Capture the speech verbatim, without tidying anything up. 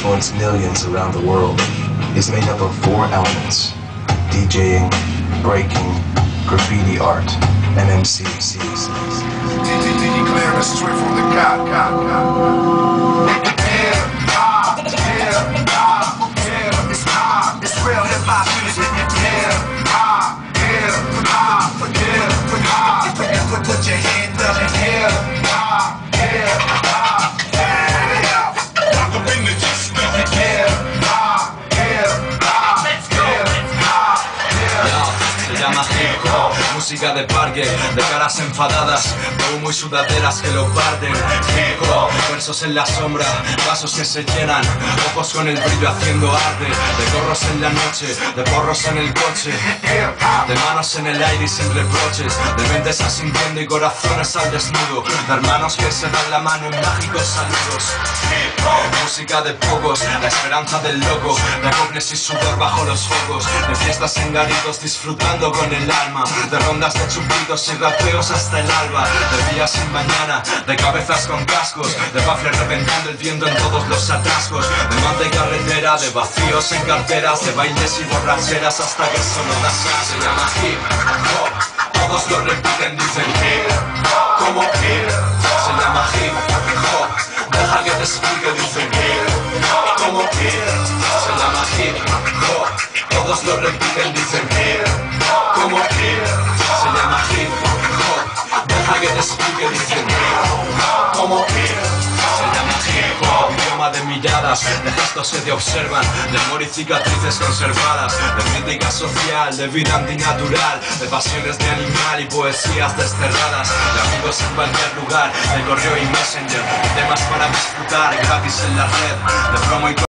influenced millions around the world, is made up of four elements: DJing, breaking, graffiti art, and M C Cs. Declaring straight from the God, God, God. Yeah, ah, yeah, ah, yeah, it's ah, it's real hip-hop music. Yeah, ah, yeah, ah, yeah, ah, put, put your hand up. Yeah, ah, yeah, ah, yeah. Rock up in the distance. Yeah, ah, yeah, ah, let's go, ah, yeah. Se llama hip hop, música de parque, de caras enfadadas, de humo y sudaderas que lo parten. Hip hop, versos en la sombra, vasos que se llenan, ojos con el brillo haciendo arte, de gorros en la noche, de porros en el coche, de manos en el aire y sin reproches, de mentes asintiendo y corazones al desnudo, de hermanos que se dan la mano en mágicos saludos. Hip hop, música de pocos, la esperanza del loco, de acoples y sudor bajo los focos, de fiestas en garitos disfrutando con el alma, de rondas de chupitos y rapeos hasta el alba, de días sin mañana, de cabezas con cascos, de baffles reventando el viento en todos los atascos, de manta y carretera, de vacíos en carteras, de bailes y borracheras hasta que solo das gas. Se llama hip hop, todos lo repiten, dicen hip hop, como hip, se llama hip hop, deja que te explique, dicen hip hop, como hip, se llama hip hop, todos lo repiten, dicen hip hop, como hip, se llama hip hop, deja que te explique, dicen hip hop, como hip, se llama hip hop, idioma de miradas, de gestos que te observan, de amor y cicatrices conservadas, de crítica social, de vida antinatural, de pasiones de animal y poesías desterradas, de amigos en cualquier lugar, de correo y messenger, de temas para disfrutar gratis en la red, de promo y